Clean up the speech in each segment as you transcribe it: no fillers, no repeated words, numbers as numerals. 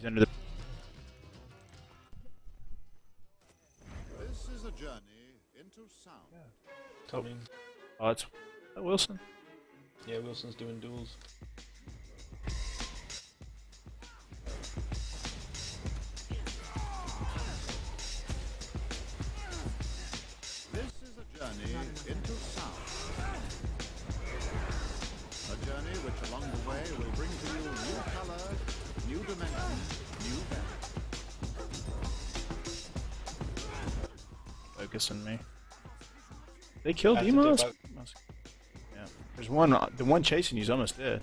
He's under the. This is a journey into sound. Coming. Oh, it's Wilson. Yeah, Wilson's doing duels. This is a journey into sound. A journey which along the way will bring to you new color, new dimension, new value. Focusing me. They killed Have to Demos? dip out. Yeah. There's one, the one chasing you's almost dead.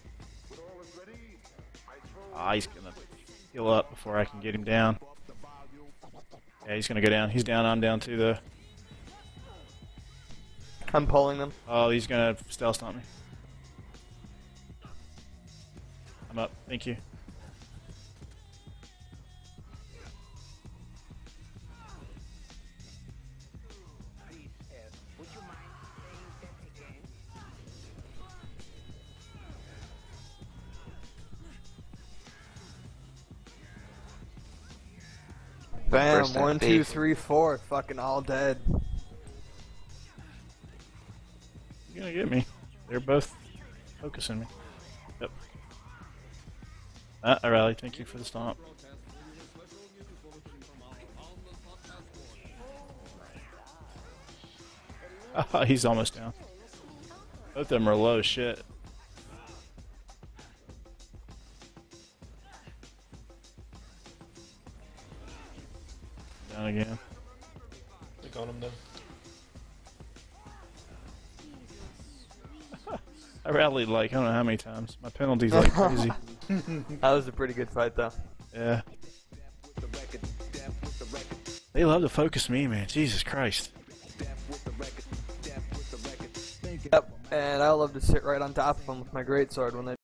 Ah, he's gonna heal up before I can get him down. Yeah, he's gonna go down. He's down, I'm down too though. I'm pulling them. Oh, he's gonna stealth stomp me. I'm up, thank you. Bam, First 1, MP. 2, 3, 4, fucking all dead. You're gonna get me. They're both focusing me. Yep. I rallied, thank you for the stomp. Ah, he's almost down. Both of them are low as shit. Down again. They got him though. I rallied like, I don't know how many times. My penalty's like crazy. That was a pretty good fight though. Yeah. They love to focus me, man. Jesus Christ. Yep, and I love to sit right on top of them with my greatsword when they